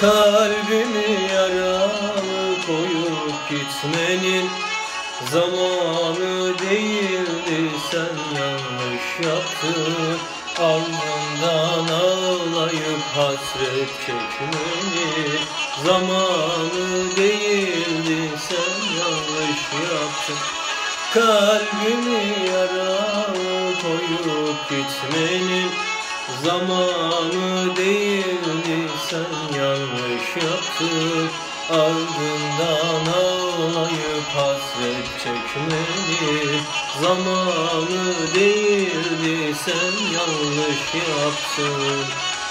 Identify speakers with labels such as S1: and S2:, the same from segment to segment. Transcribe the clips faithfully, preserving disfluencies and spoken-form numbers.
S1: Kalbimi yaralı koyup gitmenin zamanı değildi, sen yanlış yaptın. Ardından ağlayıp hasret çekmenin zamanı değildi, sen yanlış yaptın. Kalbimi yaralı koyup gitmenin zamanı değildi, sen yanlış yaptın. Ardından ağlayıp hasret çekmenin zamanı değildi, sen yanlış yaptın.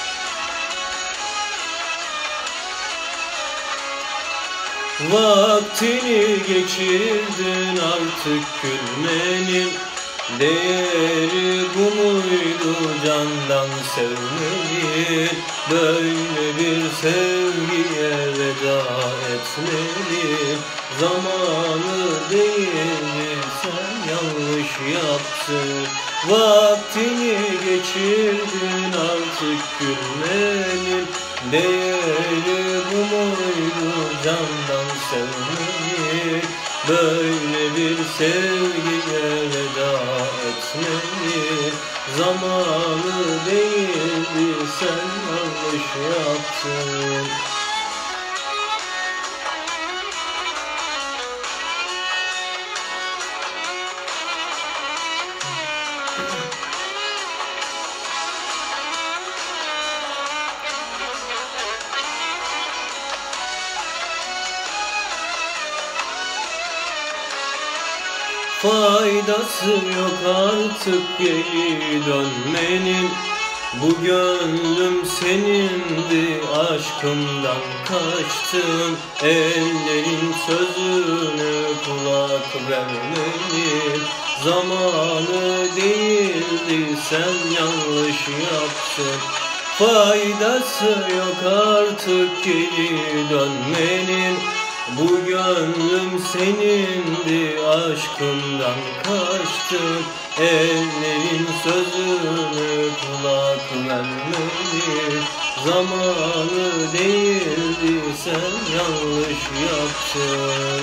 S1: Vaktini geçirdin, artık gülmenin değeri bu muydu, candan sevmenin? Böyle bir sevgiye veda etmenin zamanı değildi, sen yanlış yaptın. Vaktini geçirdin, artık gülmenin değeri bu muydu, candan sevmenin? Böyle bir sevgiye veda etmenin zamanı değildi, sen yanlış yaptın. Faydası yok artık geri dönmenin, bu gönlüm senindi, aşkımdan kaçtın. Ellerin sözüne kulak vermenin zamanı değildi, sen yanlış yaptın. Faydası yok artık geri dönmenin, bu gönlüm senindi, aşkımdan kaçtın. Ellerin sözüne kulak vermenin zamanı değildi, sen yanlış yaptın.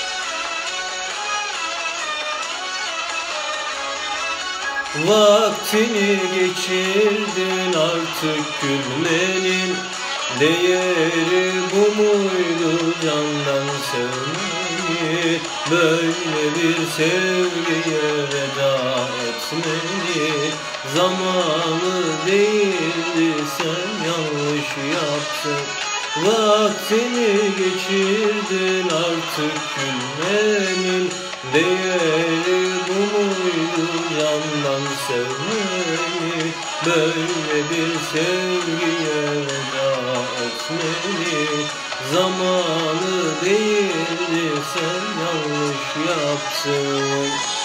S1: Vaktini geçirdin, artık gülmenin değeri bu muydu, candan sevmenin? Böyle bir sevgiye veda etmenin zamanı değildi, sen yanlış yaptın. Vaktini geçirdin, artık gülmenin değeri bu muydu, candan sevmenin? Böyle bir sevgiye veda etmenin zamanı değildi, sen yanlış yaptın.